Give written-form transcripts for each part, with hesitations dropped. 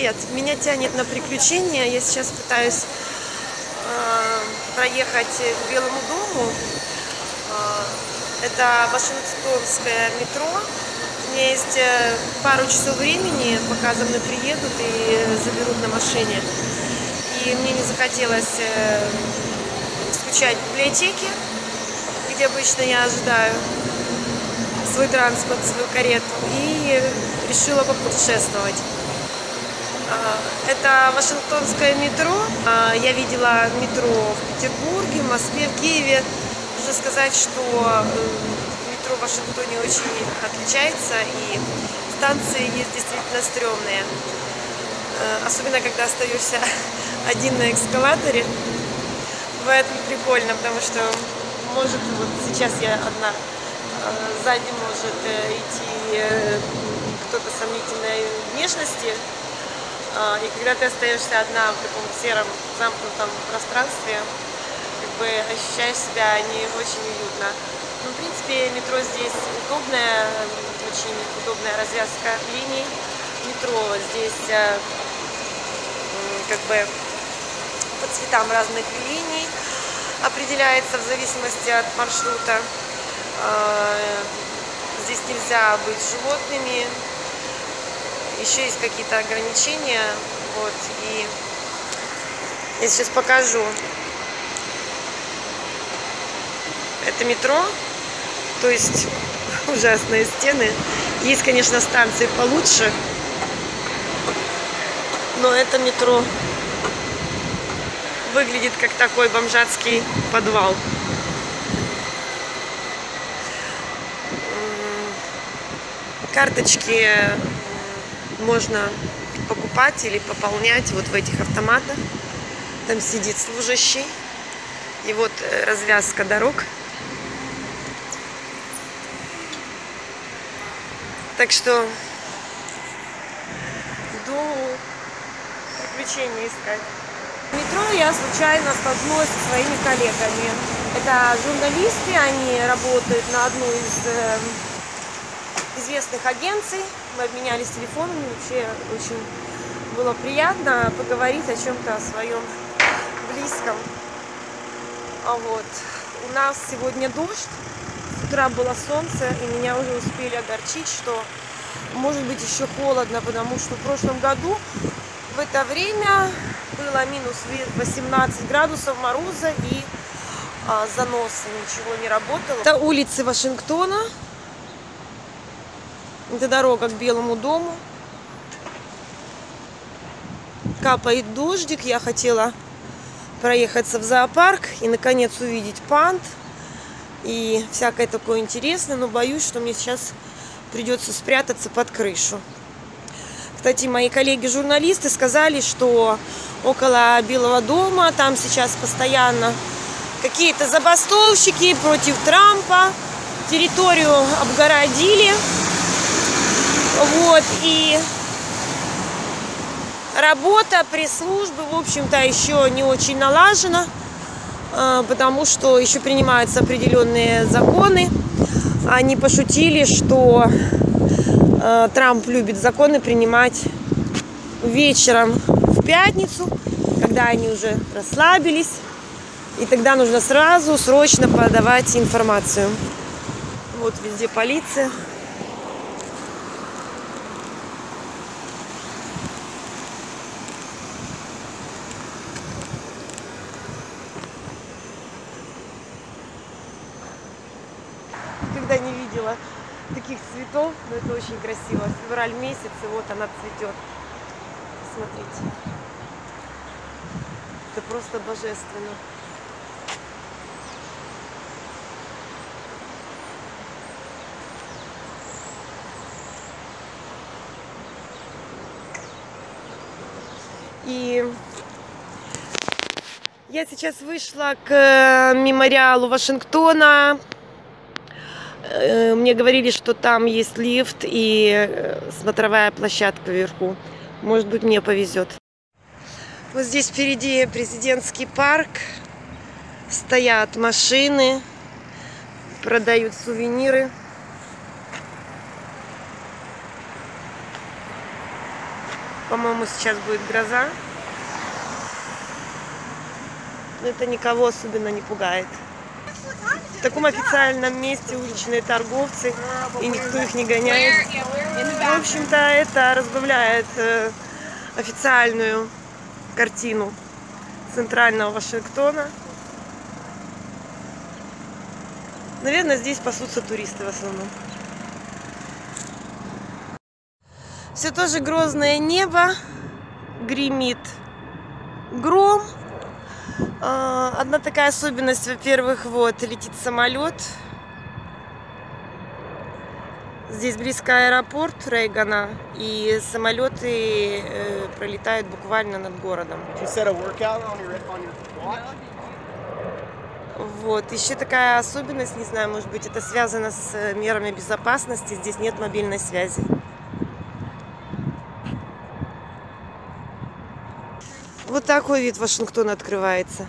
Привет! Меня тянет на приключения. Я сейчас пытаюсь проехать к Белому дому. Это Вашингтонское метро. У меня есть пару часов времени, пока за мной приедут и заберут на машине. И мне не захотелось скучать в библиотеке, где обычно я ожидаю свой транспорт, свою карету, и решила попутешествовать. Это Вашингтонское метро. Я видела метро в Петербурге, в Москве, в Киеве. Нужно сказать, что метро в Вашингтоне очень отличается, и станции есть действительно стрёмные. Особенно, когда остаешься один на эскалаторе. Бывает неприкольно, потому что может, вот сейчас я одна, сзади может идти кто-то сомнительной внешности. И когда ты остаешься одна в таком сером замкнутом пространстве, как бы ощущаешь себя не очень уютно. Но, в принципе, метро здесь удобная, очень удобная развязка линий метро. Здесь как бы по цветам разных линий определяется в зависимости от маршрута. Здесь нельзя быть животными. Еще есть какие-то ограничения, вот, и я сейчас покажу. Это метро, то есть ужасные стены. Есть, конечно, станции получше, но это метро выглядит как такой бомжатский подвал. Карточки можно покупать или пополнять вот в этих автоматах. Там сидит служащий. И вот развязка дорог. Так что иду приключения искать. В метро я случайно столкнулась со своими коллегами. Это журналисты, они работают на одну из известных агенций. Мы обменялись телефонами, вообще очень было приятно поговорить о чем-то своем близком. Вот. У нас сегодня дождь, с утра было солнце, и меня уже успели огорчить, что может быть еще холодно, потому что в прошлом году в это время было минус 18 градусов мороза и заносы, ничего не работало. Это улицы Вашингтона. Это дорога к Белому дому. Капает дождик. Я хотела проехаться в зоопарк и, наконец, увидеть панд и всякое такое интересное, но боюсь, что мне сейчас придется спрятаться под крышу. Кстати, мои коллеги-журналисты сказали, что около Белого дома там сейчас постоянно какие-то забастовщики против Трампа. Территорию обгородили. Вот, и работа пресс-службы, в общем-то, еще не очень налажена, потому что еще принимаются определенные законы. Они пошутили, что Трамп любит законы принимать вечером в пятницу, когда они уже расслабились, и тогда нужно сразу, срочно подавать информацию. Вот везде полиция. Никогда не видела таких цветов, но это очень красиво. Февраль месяц, и вот она цветет. Смотрите, это просто божественно. И я сейчас вышла к мемориалу Вашингтона. Мне говорили, что там есть лифт и смотровая площадка вверху. Может быть, мне повезет. Вот здесь впереди президентский парк. Стоят машины, продают сувениры. по-моему, сейчас будет гроза. Но это никого особенно не пугает. В таком официальном месте уличные торговцы, и никто их не гоняет. В общем-то, это разбавляет официальную картину центрального Вашингтона. Наверное, здесь пасутся туристы в основном. Все тоже грозное небо, гремит гром. Одна такая особенность, во-первых, вот летит самолет. Здесь близко аэропорт Рейгана, и самолеты пролетают буквально над городом. Вот, еще такая особенность, не знаю, может быть, это связано с мерами безопасности, здесь нет мобильной связи. Вот такой вид Вашингтона открывается.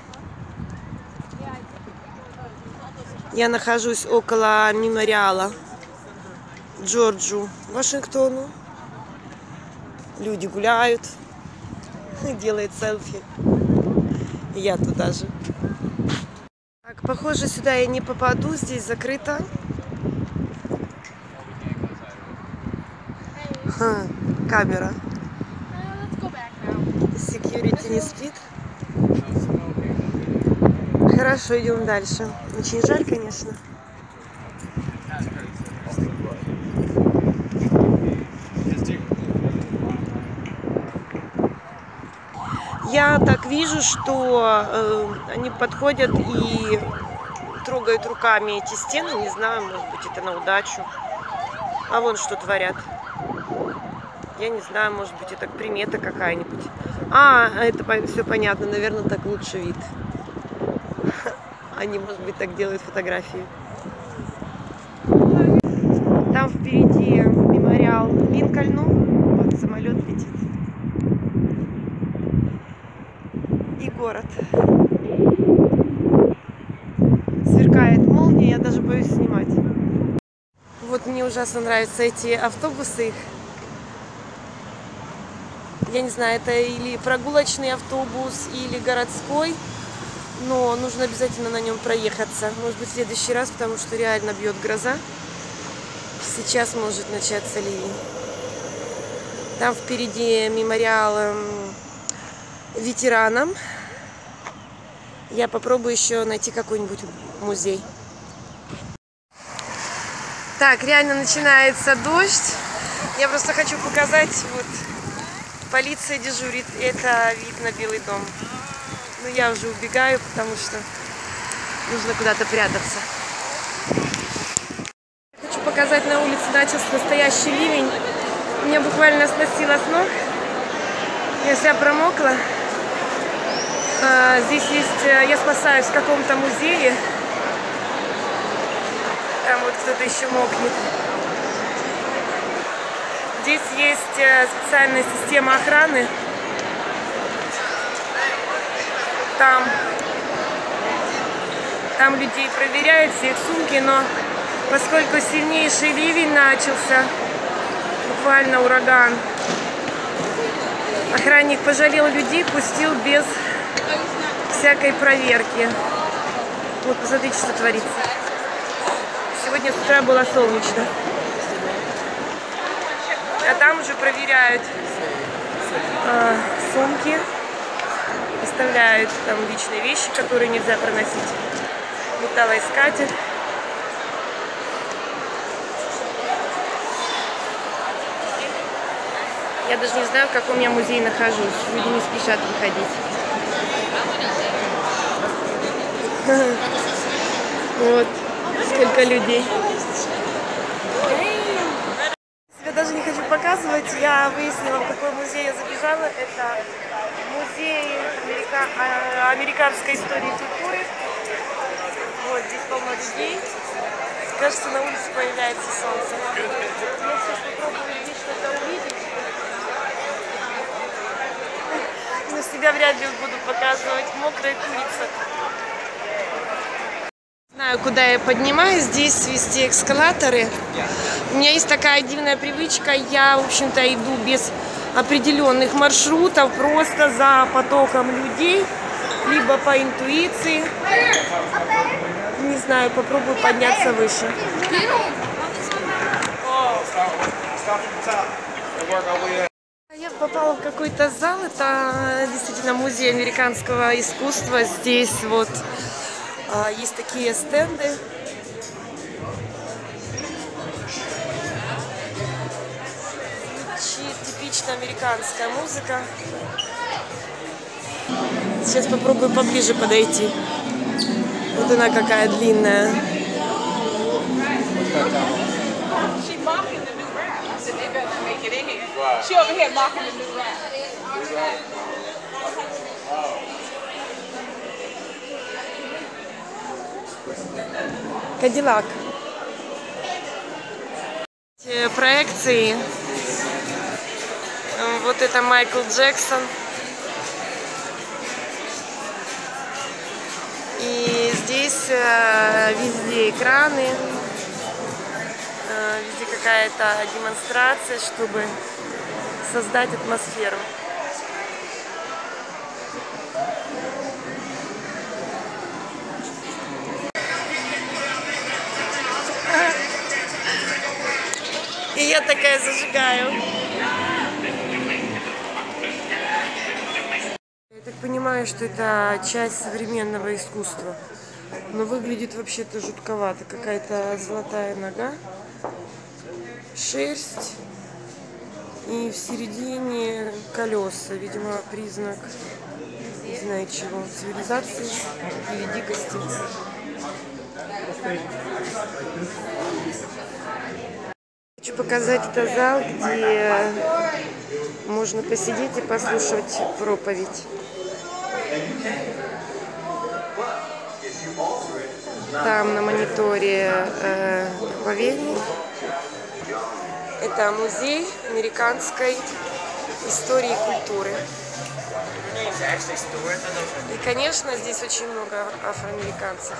Я нахожусь около мемориала Джорджу Вашингтону. Люди гуляют, делают селфи. И я туда же. Так, похоже, сюда я не попаду, здесь закрыто. Камера. Security не спит. Хорошо, идем дальше. Очень жаль, конечно. Я так вижу, что они подходят и трогают руками эти стены. Не знаю, может быть, это на удачу. А вон что творят. Я не знаю, может быть, это примета какая-нибудь. Это все понятно. Наверное, так лучше вид. Они, может быть, так делают фотографии. Там впереди мемориал Линкольну. Вот самолет летит. И город. Сверкает молния, я даже боюсь снимать. Вот мне ужасно нравятся эти автобусы. Я не знаю, это или прогулочный автобус, или городской. Но нужно обязательно на нем проехаться. Может быть, в следующий раз, потому что реально бьет гроза. Сейчас может начаться ливень. Там впереди мемориал ветеранам. Я попробую еще найти какой-нибудь музей. Так, реально начинается дождь. Я просто хочу показать, вот полиция дежурит. Это вид на Белый дом. Но я уже убегаю, потому что нужно куда-то прятаться. Хочу показать, на улице начался настоящий ливень. Меня буквально сносило с ног. Я вся промокла. Здесь есть, я спасаюсь в каком-то музее. Там вот кто-то еще мокнет. Здесь есть специальная система охраны. Там людей проверяют, все их сумки, но поскольку сильнейший ливень начался, буквально ураган, охранник пожалел людей, пустил без всякой проверки. Вот, посмотрите, что творится. Сегодня с утра было солнечно. А там уже проверяют сумки, оставляют там личные вещи, которые нельзя проносить. Металлоискатель. Я даже не знаю, в каком я музее нахожусь. Люди не спешат выходить. Вот сколько людей. Я даже не хочу показывать. Я выяснила, в какой музей я забежала. Это музей американской истории и культуры. Вот здесь полно людей. Кажется, на улице появляется солнце. Я сейчас попробую здесь что-то увидеть. Но себя вряд ли буду показывать. Мокрая курица. Не знаю, куда я поднимаюсь. Здесь везде эскалаторы. У меня есть такая дивная привычка. Я, в общем-то, иду без определенных маршрутов просто за потоком людей, либо по интуиции. Не знаю, попробую подняться выше. Я попала в какой-то зал, это действительно музей американского искусства. Здесь вот есть такие стенды. Типично американская музыка. Сейчас попробую поближе подойти. Вот она какая длинная. Кадиллак. Проекции. Вот это Майкл Джексон. И здесь везде экраны, везде какая-то демонстрация, чтобы создать атмосферу. И я такая зажигаю. Я так понимаю, что это часть современного искусства. Но выглядит вообще-то жутковато. Какая-то золотая нога, шерсть и в середине колеса. Видимо, признак, не знаю чего, цивилизации или дикости. Хочу показать это зал, где можно посидеть и послушать проповедь. Там на мониторе проповедник. Это музей американской истории и культуры. И, конечно, здесь очень много афроамериканцев.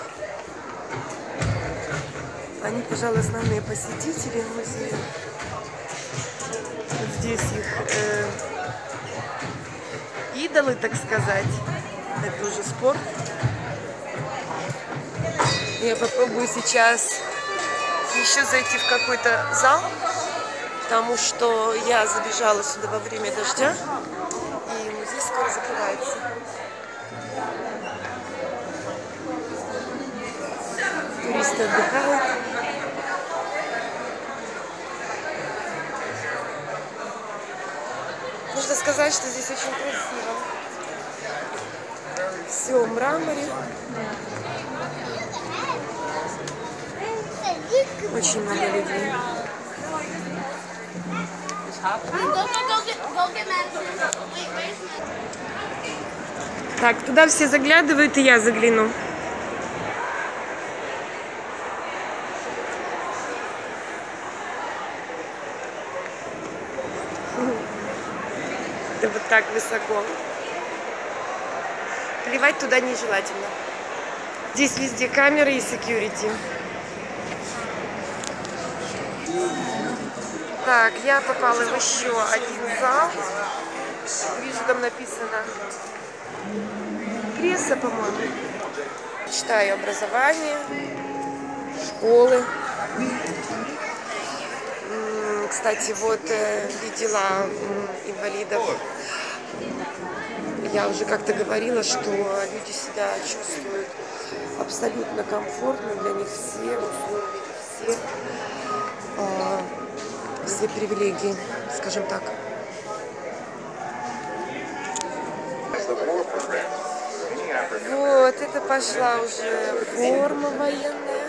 Они, пожалуй, основные посетители музея. Вот здесь их идолы, так сказать. Это уже спорт. Я попробую сейчас еще зайти в какой-то зал, потому что я забежала сюда во время дождя, и музей скоро закрывается. Туристы отдыхают. Нужно сказать, что здесь очень красиво. Все в мраморе. Очень много людей. Так, туда все заглядывают, и я загляну. Это вот так высоко. Плевать туда нежелательно. Здесь везде камеры и security. Так, я попала в еще один зал. Вижу, там написано пресса, по-моему. Читаю образование, школы. Кстати, вот видела инвалидов. Я уже как-то говорила, что люди себя чувствуют абсолютно комфортно. Для них все условия, все привилегии, скажем так. Вот, это пошла уже форма военная.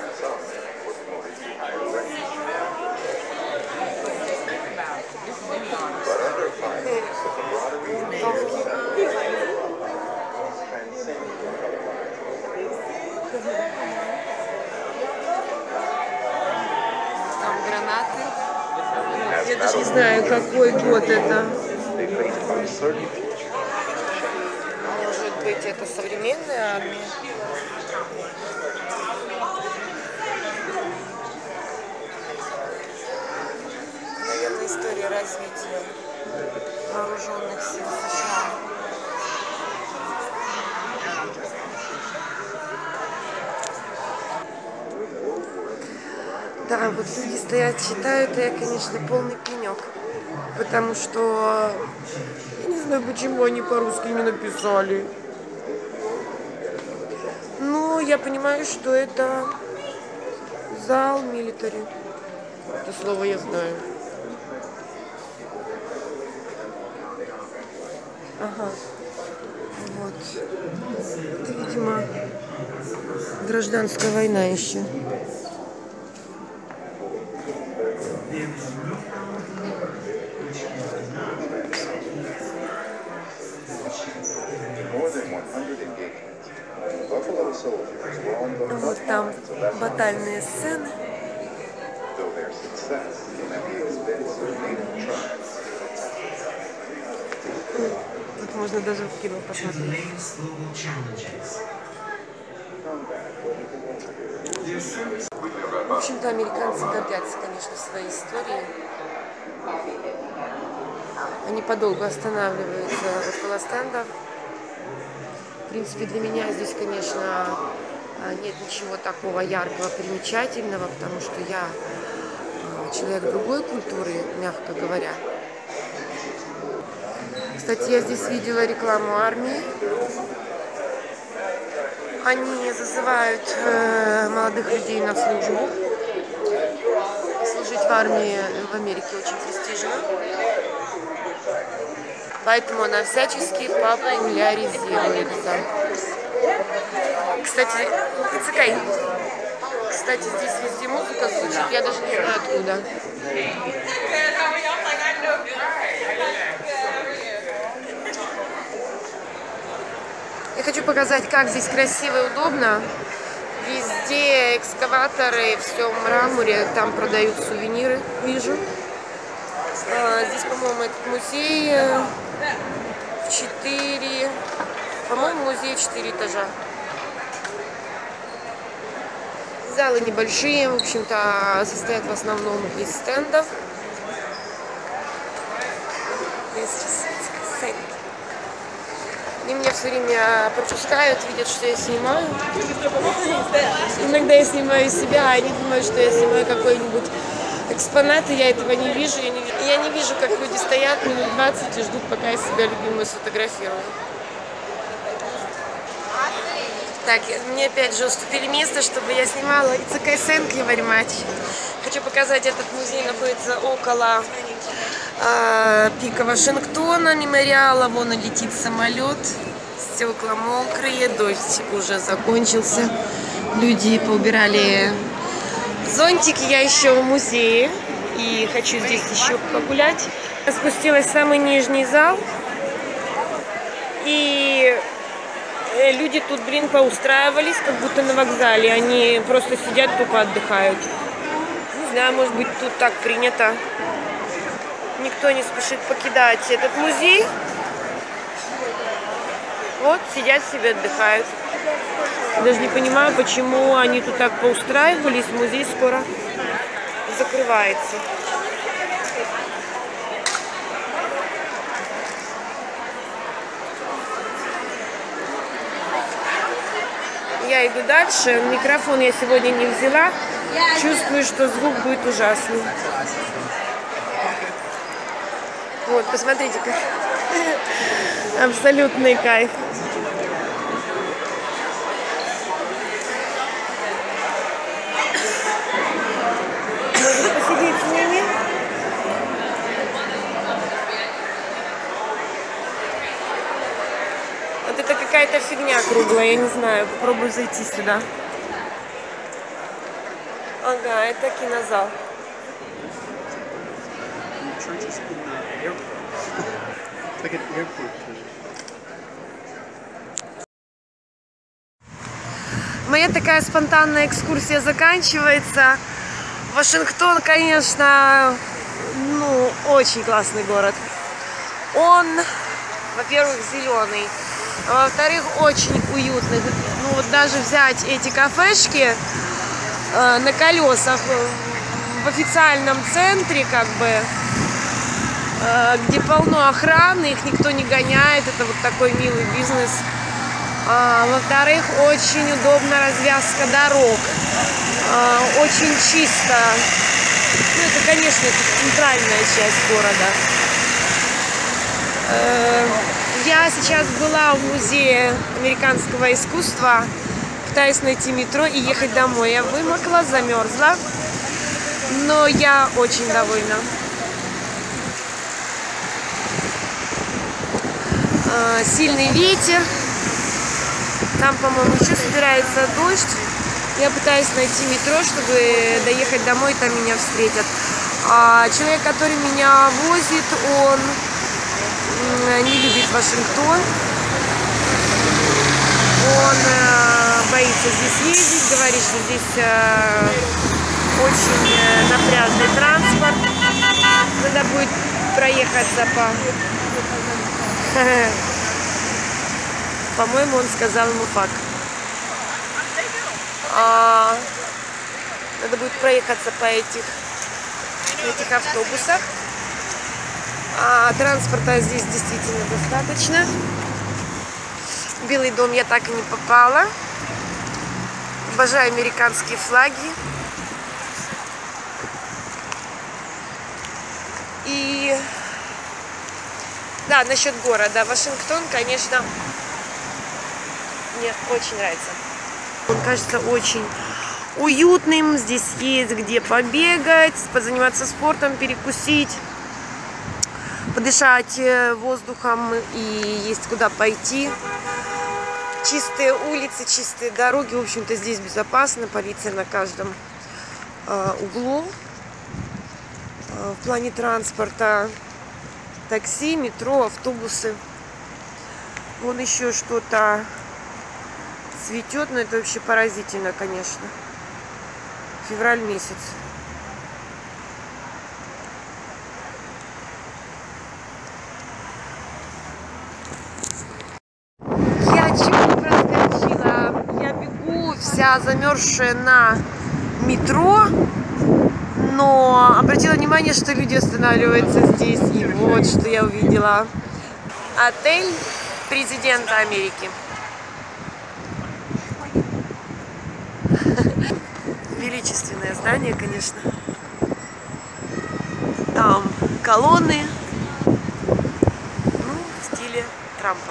Там гранаты. Я даже не знаю, какой год это. Может быть, это современная армия? Наверное, история развития. вооруженных сил США. Да, вот люди стоят, читают, и я, конечно, полный пенек. Потому что я не знаю, почему они по-русски не написали. Но я понимаю, что это зал милитари. Это слово я знаю. Ага. Вот. Это, видимо, гражданская война еще. Вот там батальные сцены. Тут можно даже в кино посмотреть. В общем-то, американцы гордятся, конечно, своей историей. Они подолгу останавливаются около стендов. В принципе, для меня здесь, конечно, нет ничего такого яркого, примечательного, потому что я человек другой культуры, мягко говоря. Кстати, я здесь видела рекламу армии. Они зазывают молодых людей на службу. Служить в армии в Америке очень престижно. Поэтому она всячески популяризируется. Кстати, здесь везде музыка звучит, я даже не знаю откуда. Я хочу показать, как здесь красиво и удобно. Везде экскаваторы, все в мраморе, там продают сувениры, вижу. Здесь, по-моему, этот музей в 4, по-моему, музей 4 этажа. Залы небольшие, в общем-то, состоят в основном из стендов. Они меня все время пропускают, видят, что я снимаю. Иногда я снимаю себя, а они думают, что я снимаю какой-нибудь экспонат, и я этого не вижу. Я не вижу, как люди стоят минут 20 и ждут, пока я себя любимую сфотографирую. Так, мне опять же уступили место, чтобы я снимала. It's okay, thank you very much. Хочу показать, этот музей находится около пика Вашингтона, мемориала. Вон и летит самолет. Стекла мокрые, дождь уже закончился. Люди поубирали зонтики. Я еще в музее и хочу здесь еще погулять. Я спустилась в самый нижний зал. И люди тут, блин, поустраивались, как будто на вокзале. Они просто сидят, тупо отдыхают. Не знаю, может быть, тут так принято. Никто не спешит покидать этот музей. Вот, сидят себе, отдыхают. Даже не понимаю, почему они тут так поустраивались. Музей скоро закрывается. Я иду дальше. Микрофон я сегодня не взяла. Чувствую, что звук будет ужасный. Вот, посмотрите-ка. Абсолютный кайф. Можно посидеть с ними. Вот это какая-то фигня круглая, я не знаю. Попробую зайти сюда. Ага, это кинозал. Моя такая спонтанная экскурсия заканчивается. Вашингтон, конечно, очень классный город. Он, во-первых, зеленый, а во-вторых, очень уютный. Ну вот даже взять эти кафешки на колесах в официальном центре, как бы, где полно охраны, их никто не гоняет. Это вот такой милый бизнес. Во-вторых, очень удобна развязка дорог. Очень чисто. Ну, это, конечно, это центральная часть города. Я сейчас была в музее американского искусства. Пытаюсь найти метро и ехать домой. Я вымокла, замерзла. Но я очень довольна. Сильный ветер. Там, по-моему, еще собирается дождь. Я пытаюсь найти метро, чтобы доехать домой, там меня встретят. Человек, который меня возит, он не любит Вашингтон. Он боится здесь ездить, говорит, что здесь очень напряжный транспорт. Надо будет проехаться по-моему, он сказал ему факт. Надо будет проехаться по этих автобусах. Транспорта здесь действительно достаточно. В Белый дом я так и не попала. Обожаю американские флаги. И да, насчет города. Вашингтон, конечно, мне очень нравится. Он кажется очень уютным. Здесь есть где побегать, позаниматься спортом, перекусить, подышать воздухом, и есть куда пойти. Чистые улицы, чистые дороги. В общем-то, здесь безопасно. Полиция на каждом углу. В плане транспорта такси, метро, автобусы. Вон еще что-то цветет, но это вообще поразительно, конечно. Февраль месяц. Я чуть проскочила. Я бегу вся замерзшая на метро, но обратила внимание, что люди останавливаются здесь. И вот что я увидела. Отель президента Америки. Величественное здание, конечно. Там колонны, в стиле Трампа.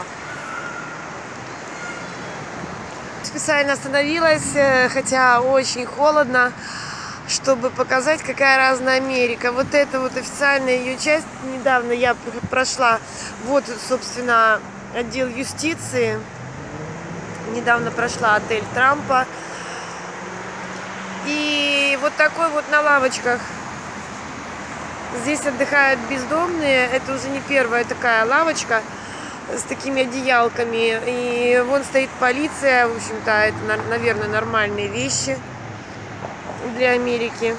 Специально остановилась, хотя очень холодно, чтобы показать, какая разная Америка. Вот это вот официальная ее часть. Недавно я прошла, вот, собственно, отдел юстиции. Недавно прошла отель Трампа. И вот такой вот на лавочках здесь отдыхают бездомные. Это уже не первая такая лавочка с такими одеялками. И вон стоит полиция. В общем-то, это, наверное, нормальные вещи для Америки.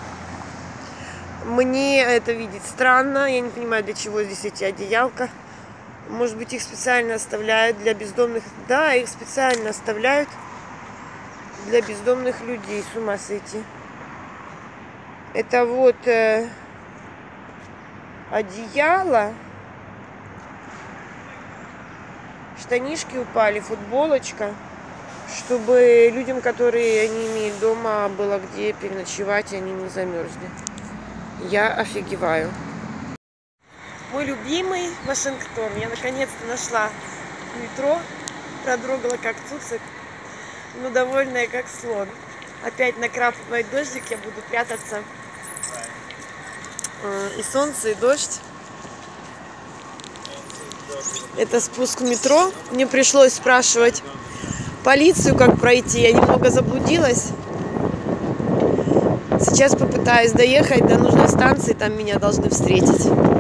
Мне это видеть странно. Я не понимаю, для чего здесь эти одеялка. Может быть, их специально оставляют для бездомных. Да, их специально оставляют для бездомных людей. С ума сойти. Это вот одеяло. Штанишки упали, футболочка. Чтобы людям, которые не имеют дома, было где переночевать, и они не замерзли. Я офигеваю. Мой любимый Вашингтон. Я наконец-то нашла метро. Продрогала как цуцик, но довольная как слон. Опять накрапывает дождик, я буду прятаться. И солнце, и дождь. Это спуск в метро. Мне пришлось спрашивать полицию, как пройти. Я немного заблудилась. Сейчас попытаюсь доехать до нужной станции, там меня должны встретить.